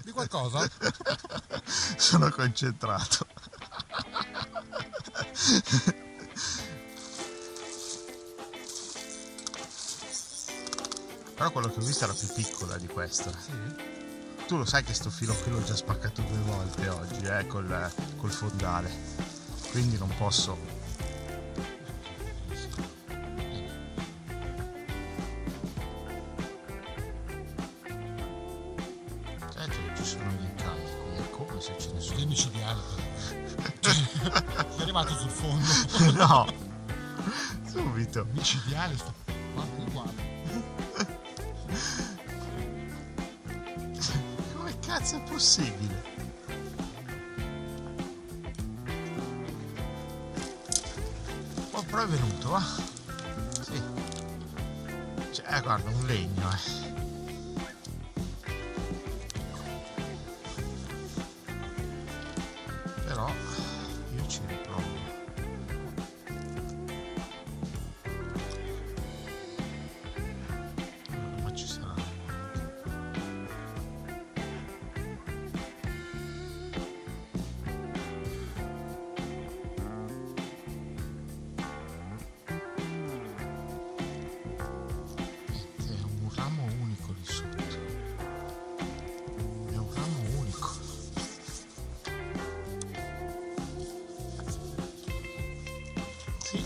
Di qualcosa? Sono concentrato. Però quello che ho visto era più piccola di questa. Sì. Tu lo sai che sto filo qui l'ho già spaccato 2 volte oggi, col fondale. Quindi non posso. Certo che ci sono gli incagli qui, è come se ce ne sono. È micidiale però. È arrivato sul fondo. No! Subito! Micidiale sto. Guarda. Come cazzo è possibile? Oh, però è venuto, va? Sì. Cioè, guarda, un legno, Però io ci riprovo. Ma ci sarà. È un ramo unico lì sotto. È un ramo unico. Sì.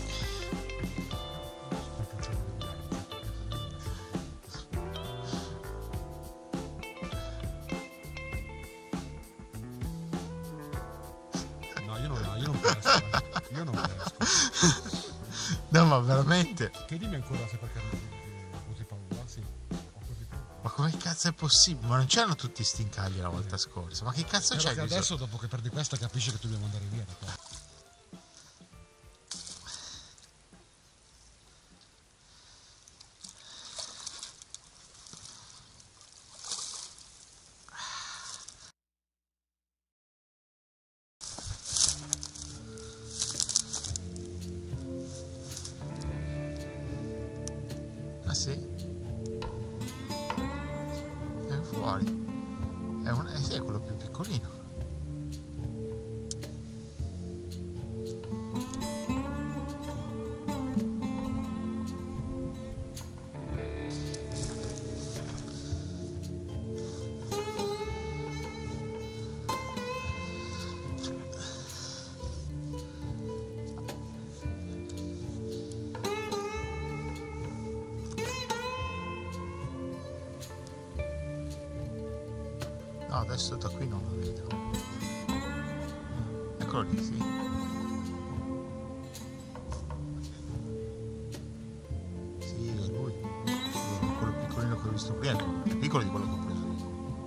No, io non pesco. Io non pesco. No, ma veramente. Che dimmi ancora se perché ho così paura? Sì, ho così paura. Ma come cazzo è possibile? Ma non c'erano tutti sti incagli la volta scorsa? Ma che cazzo c'è? Perché adesso dopo che perdi questa capisci che dobbiamo andare via da qua. Ah sì? È fuori. Sì, è quello più piccolino. No, adesso da qui non lo vedo. Eccolo lì, sì. Sì, è lui. Quello piccolino che ho visto prima, è più piccolo di quello che ho preso io.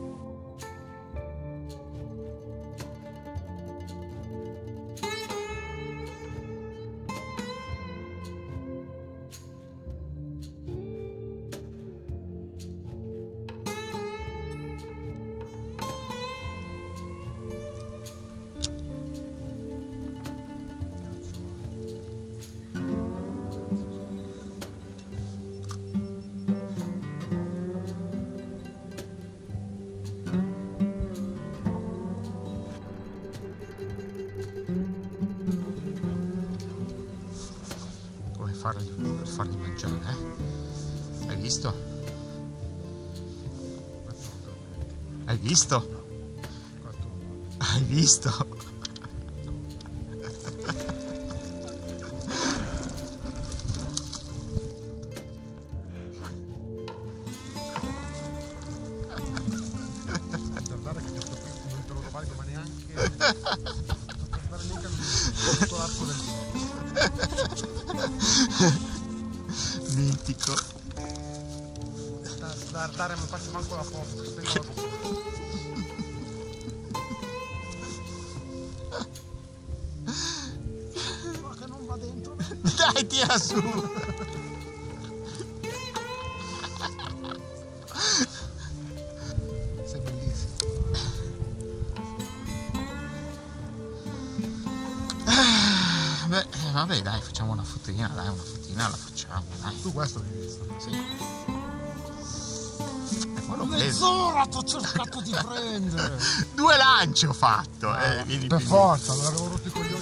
Farli mangiare, Hai visto? Hai visto? Hai visto? Guardare che non te lo valido ma neanche. Non guardare neanche tutto l'arco del Mitico. Dare non faccio manco la foto, spengo la foto. Ma che non va dentro. Dai, tira su. Sei bellissimo. Beh, vabbè, dai, facciamo una fotina, la facciamo, dai. Tu questo l'hai visto? Sì. poi l'ho preso. Mezz'ora ti ho cercato di prendere. 2 lanci ho fatto. Vieni Per qui. forza, non avevo rotto i coglioni.